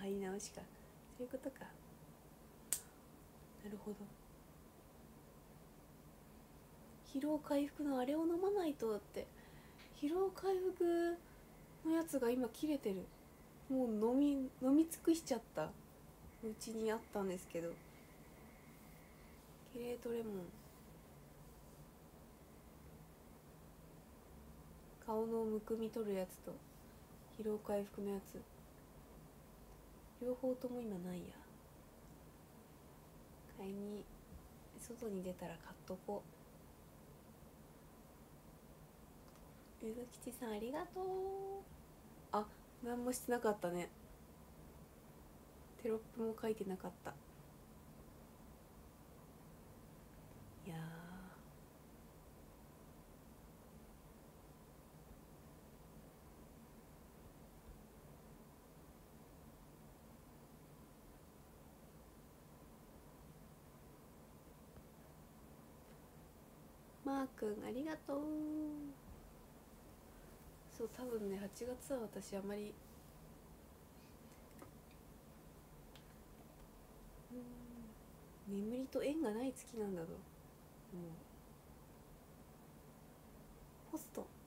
入り直しか。そういうことか。なるほど。疲労回復のあれを飲まないとって。疲労回復のやつが今切れてる。もう飲み尽くしちゃった。うちにあったんですけど、キレートレモン、顔のむくみ取るやつと疲労回復のやつ、両方とも今ないや。買いに外に出たら買っとこう。ゆずきちさんありがとう。あ、何もしてなかったね。テロップも書いてなかった。いやマー君ありがとう。そう多分ね、8月は私あまり眠りと縁がない月なんだぞ。もうポスト。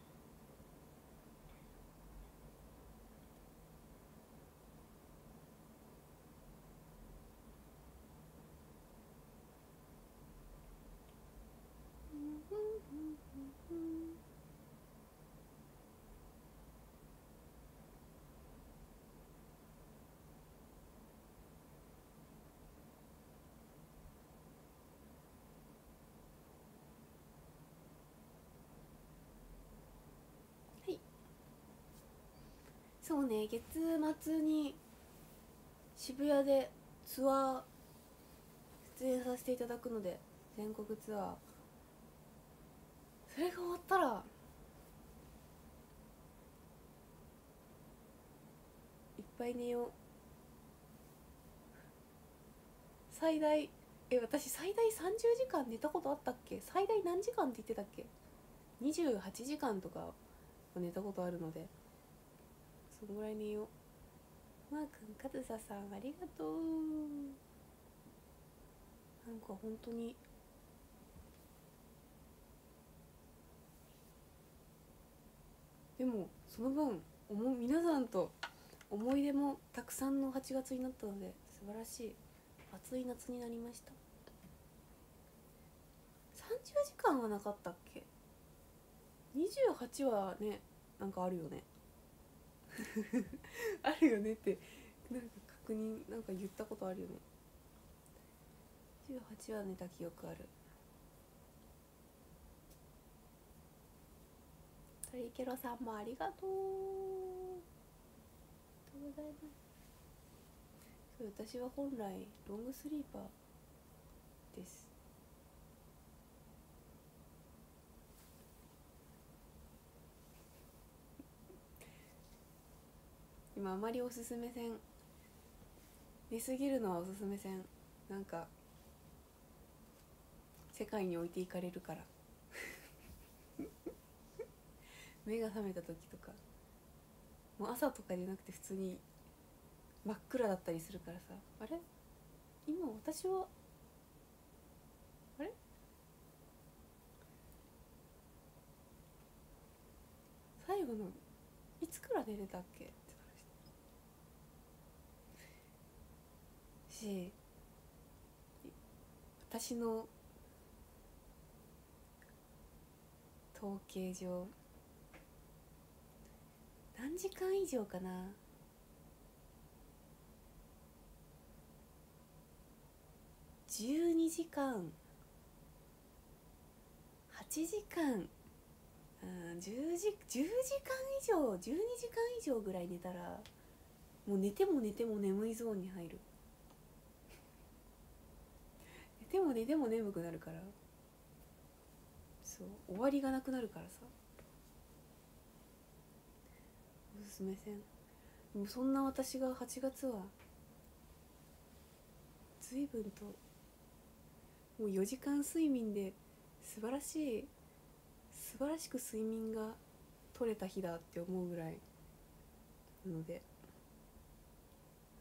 はい、そうね、月末に渋谷でツアー出演させていただくので、全国ツアー、それが終わったらいっぱい寝よう。最大私最大30時間寝たことあったっけ。最大何時間って言ってたっけ。28時間とか寝たことあるので、そのぐらい寝よう。マー君、カズサさんありがとう。なんか本当にでもその分皆さんと思い出もたくさんの8月になったので、素晴らしい暑い夏になりました。30時間はなかったっけ。28はね、なんかあるよねあるよねってなんか確認、なんか言ったことあるよね。18は寝た記憶ある。トリケロさんもありがとう。ありがとうございます。私は本来ロングスリーパーです。今あまりおすすめせん。寝すぎるのはおすすめせん。なんか世界に置いていかれるから目が覚めた時とか、もう朝とかじゃなくて普通に真っ暗だったりするからさ、あれ今私はあれ最後のいつから寝れたっけってし、私の統計上何時間以上かな。12時間、8時間、10時間以上、12時間以上ぐらい寝たら、もう寝ても寝ても眠いゾーンに入る。寝ても寝ても眠くなるから、そう終わりがなくなるからさ、おすすめせん。でもそんな私が8月は随分ともう4時間睡眠で素晴らしく睡眠が取れた日だって思うぐらいなので、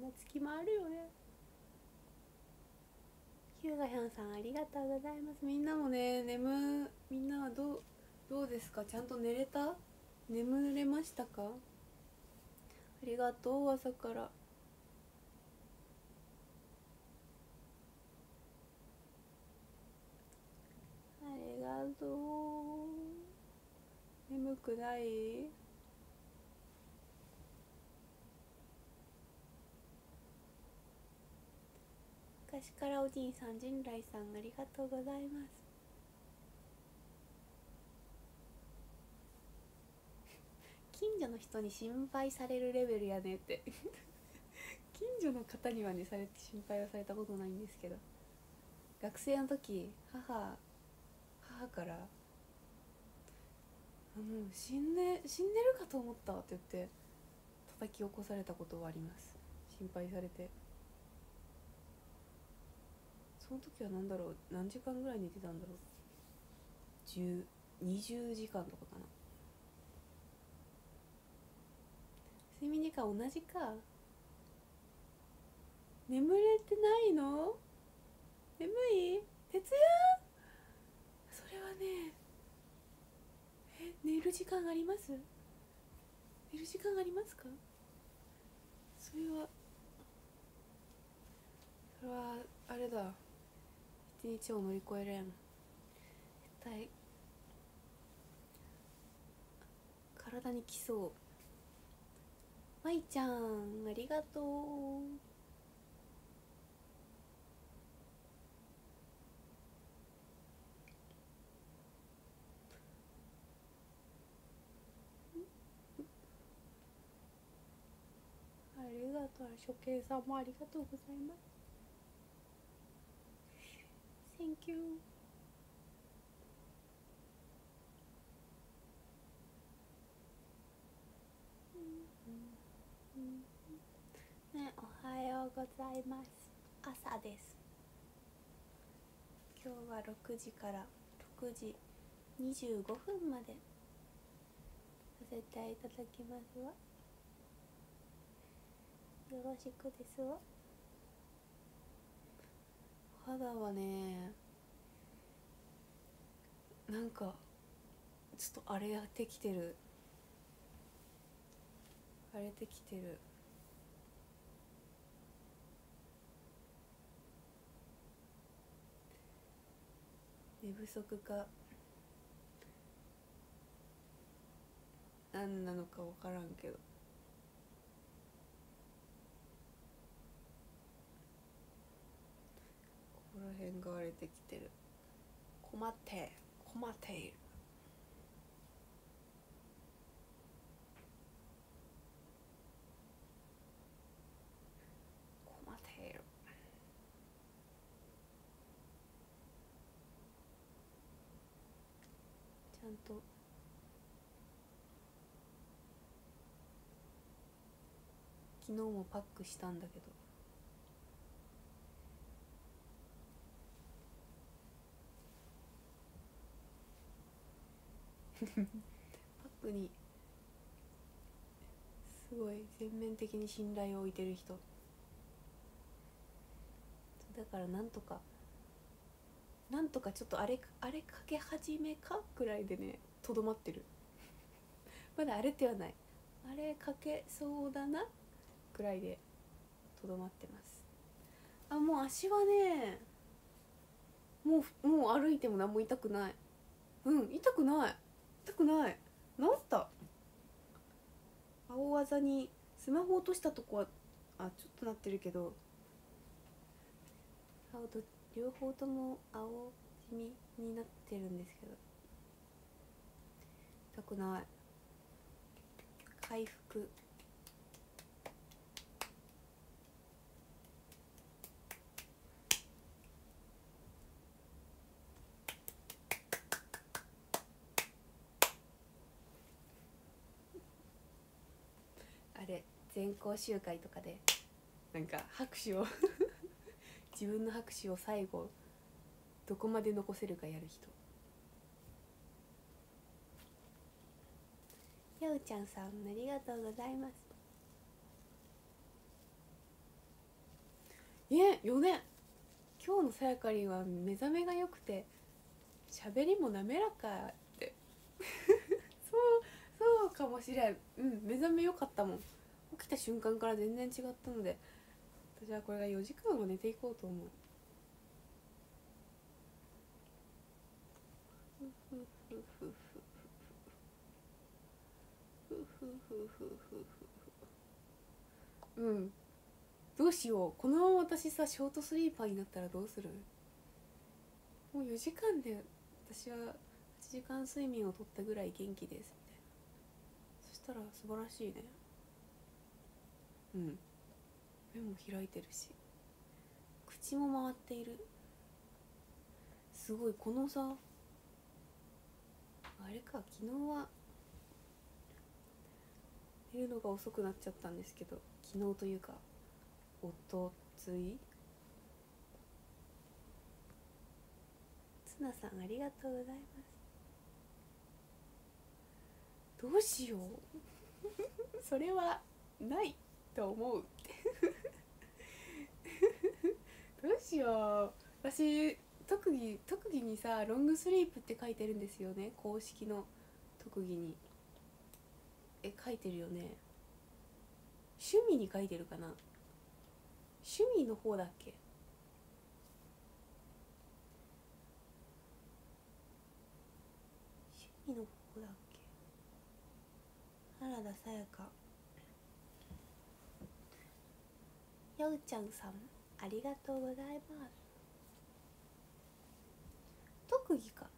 な月もあるよね。ヒューガヒャンさんありがとうございます。みんなもね、みんなはどうですか？ちゃんと寝れた？眠れましたか？ありがとう、朝から。ありがとう。眠くない？昔からおじいさん、陣来さんありがとうございます。近所の人に心配されるレベルやねって近所の方にはね心配はされたことないんですけど、学生の時母からもう死んでるかと思ったって言って叩き起こされたことはあります。心配されて。その時は何だろう、何時間ぐらい寝てたんだろう、20時間とかかな。睡眠時間同じか。眠れてないの？眠い？徹夜？それはね、寝る時間あります？寝る時間ありますか？それはあれだ、一日を乗り越えれん。絶対体にきそう。まいちゃんありがとう。ありがとう。処刑さんもありがとうございます。 Thank you。 ね、おはようございます。朝です。今日は6時から6時25分までさせていただきますわ。よろしくですわ。肌はね、なんかちょっと荒れてきてる。寝不足か何なのか分からんけど、ここら辺が荒れてきてる。困っている。困っている。ちゃんと昨日もパックしたんだけどパックにすごい全面的に信頼を置いてる人だから、なんとかちょっとあれかけ始めかくらいでねとどまってるまだあれってはない、あれかけそうだなくらいでとどまってます。もう足はね、もう歩いても何も痛くない。痛くない治った。青あざにスマホ落としたとこはちょっとなってるけど、両方とも青じみになってるんですけど痛くない。回復。あれ全校集会とかでなんか拍手を自分の拍手を最後どこまで残せるかやる人。やうちゃんさんありがとうございます。 4年。今日のさやかりんは目覚めが良くて喋りも滑らかってそうかもしれん。目覚め良かったもん。起きた瞬間から全然違ったので、私はこれが4時間は寝ていこうと思う。どうしよう、このまま私さショートスリーパーになったらどうする。もう4時間で私は8時間睡眠をとったぐらい元気ですみたいな。そしたら素晴らしいね。目も開いてるし口も回っている。すごい。このさあれか、昨日は寝るのが遅くなっちゃったんですけど、昨日というかおとつい。ツナさんありがとうございます。どうしようそれはないと思うどうしよう。私特技にさロングスリープって書いてるんですよね、公式の特技に。書いてるよね。趣味に書いてるかな。趣味の方だっけ。趣味の方だっけ。原田さやか。ようちゃんさんありがとうございます。特技か。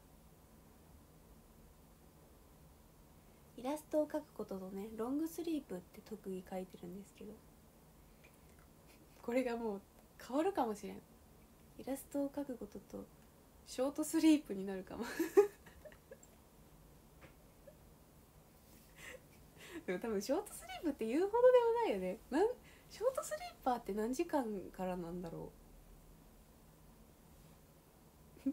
イラストを描くこととね、ロングスリープって特技書いてるんですけど、これがもう変わるかもしれん。イラストを描くこととショートスリープになるかもでも多分ショートスリープって言うほどでもないよね。ショートスリーパーって何時間からなんだろう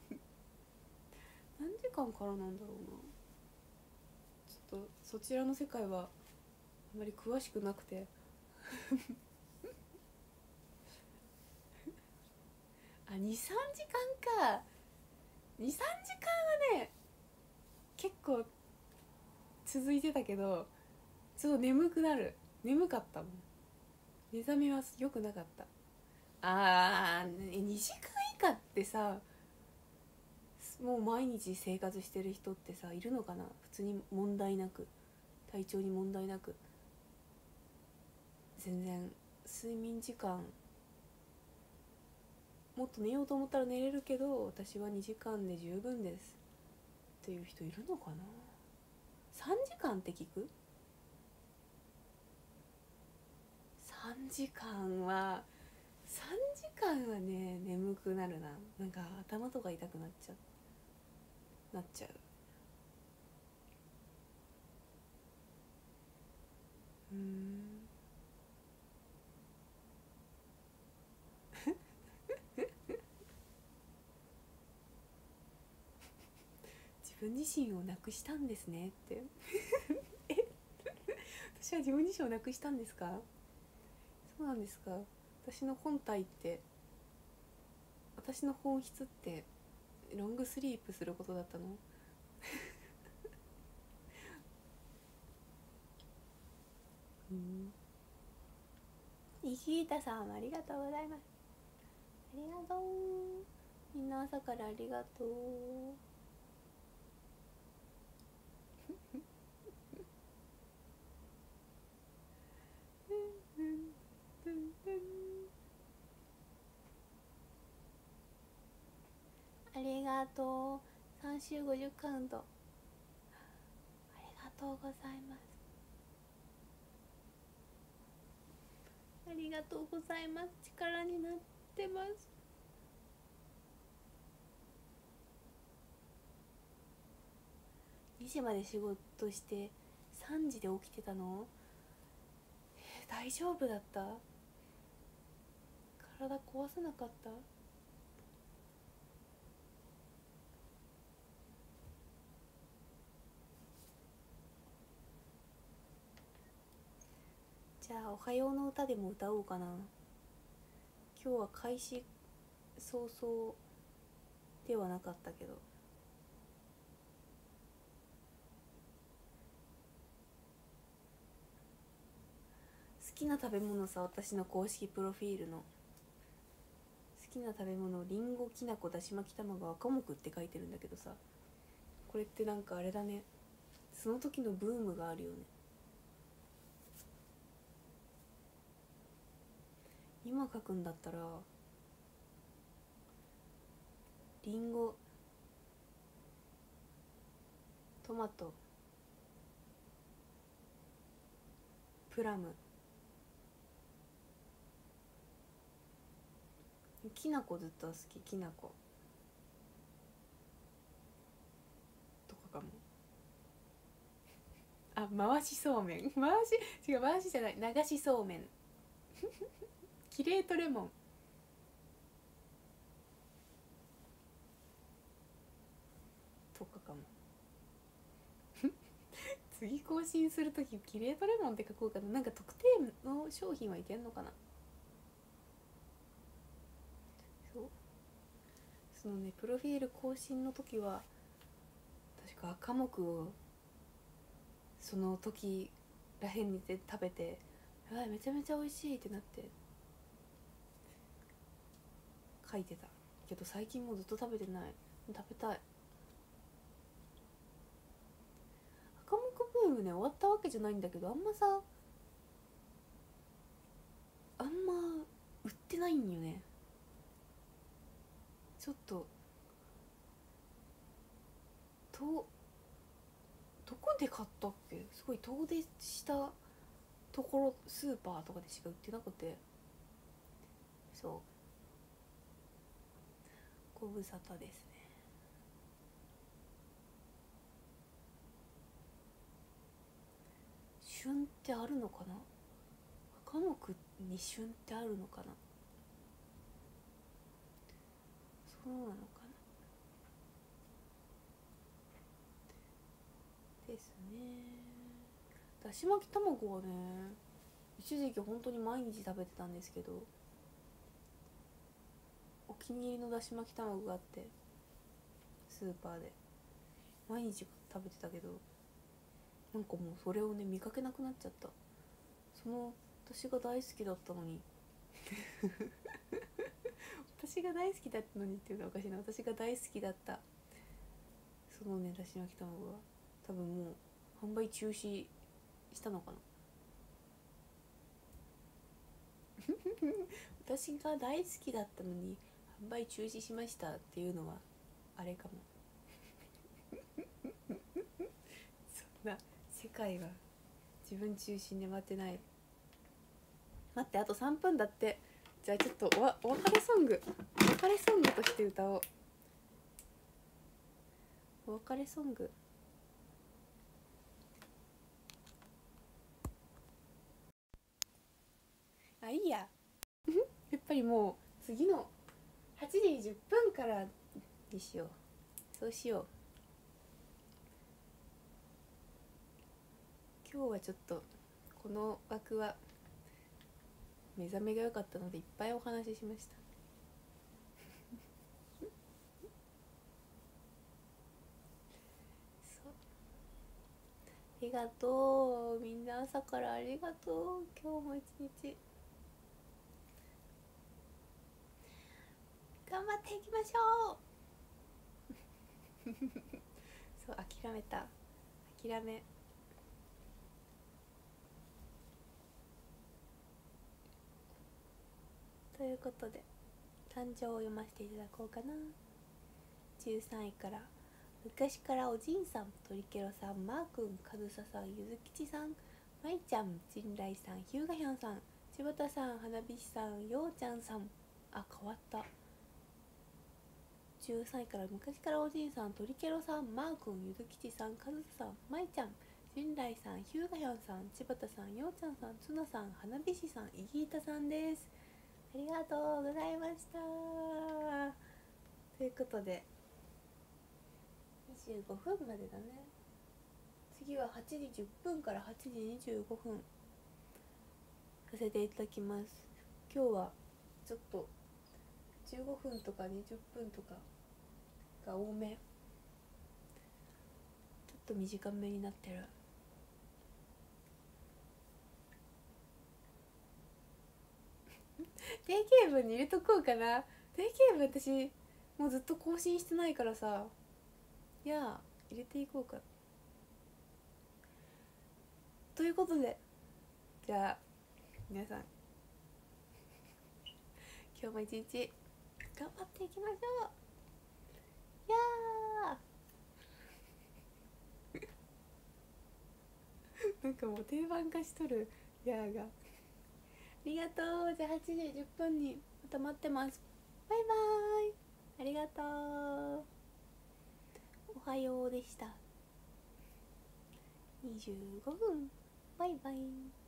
何時間からなんだろうな。ちょっとそちらの世界はあまり詳しくなくてあ、2、3時間か。2、3時間はね結構続いてたけど、ちょっと眠かったもん。目覚めは良くなかった。2時間以下ってさ、もう毎日生活してる人ってさいるのかな。普通に問題なく、体調に問題なく、全然睡眠時間もっと寝ようと思ったら寝れるけど、私は2時間で十分ですっていう人いるのかな。3時間って聞く。3時間は3時間はね眠くなるな。なんか頭とか痛くなっちゃう。自分自身をなくしたんですねって私は自分自身をなくしたんですか。そうなんですか。私の本体って、私の本質ってロングスリープすることだったの。イギータさんありがとうございます。ありがとう。みんな朝からありがとうありがとう。3週50カウントありがとうございます。ありがとうございます。力になってます。2時まで仕事して3時で起きてたの。大丈夫だった？体壊さなかった？じゃあおはようの歌でも歌おうかな。 今日は開始早々ではなかったけど、好きな食べ物さ、私の公式プロフィールの好きな食べ物、りんご、きなこ、だし巻き卵、赤目って書いてるんだけどさ、これってなんかあれだね、その時のブームがあるよね。今書くんだったらりんご、トマト、プラム、きなこずっと好き、きなことかかも。あ、回しそうめん、回し違う、回しじゃない、流しそうめんキレートレモンとかかも次更新するときキレートレモンって書こうかな。なんか特定の商品はいけんのかな。そうそのね、プロフィール更新の時は確か赤目をその時らへんにで食べて、めちゃめちゃ美味しいってなって書いてたけど、最近もうずっと食べてない。食べたい。赤目ブームね終わったわけじゃないんだけど、あんま売ってないんよね。ちょっとどこで買ったっけ。すごい遠出したところ、スーパーとかでしか売ってなくて、そうご無沙汰ですね。旬ってあるのかな。赤目に旬ってあるのかな。そうなのかなですね。だし巻き卵はね、一時期本当に毎日食べてたんですけど、お気に入りのだし巻き卵があって、スーパーで毎日食べてたけど、なんかもうそれをね見かけなくなっちゃった。その私が大好きだったのに私が大好きだったのにっていうのはおかしいな。私が大好きだったそのねだし巻き卵が多分もう販売中止したのかな私が大好きだったのに販売中止しましたっていうのはあれかも。そんな世界が自分中心で待ってない。待って、あと3分だって。じゃあちょっとお別れソングとして歌おう。お別れソング、あ、いいややっぱりもう次の8時10分からにしよう。そうしよう。今日はちょっとこの枠は目覚めが良かったのでいっぱいお話ししました。そうありがとう、みんな朝からありがとう。今日も一日頑張っていきましょうそう、諦めた。諦め。ということで誕生を読ませていただこうかな。13位から、昔からおじいさん、トリケロさん、マー君、かずささん、ゆずきちさん、まいちゃん、じんらいさん、ひゅうがひゃんさん、ちばたさん、はなびしさん、ようちゃんさん。あ、変わった。13位から、昔からおじいさん、トリケロさん、マー君、ゆずきちさん、かずささん、まいちゃん、じんらいさん、ひゅうがひゃんさん、ちばたさん、ようちゃんさん、つなさん、はなびしさん、いぎいたさんです。ありがとうございました。ということで25分までだね。次は8時10分から8時25分させていただきます。今日はちちょっと15分とか20分とかが多め、ちょっと短めになってる。定型文に入れとこうかな。定型文私もうずっと更新してないからさ、いや入れていこうか。ということで、じゃあ皆さん今日も一日頑張っていきましょう。いやーなんかもう定番化しとるやーが。ありがとう。じゃあ8時10分にまた待ってます。バイバーイ。ありがとう。おはようでした。25分。バイバイ。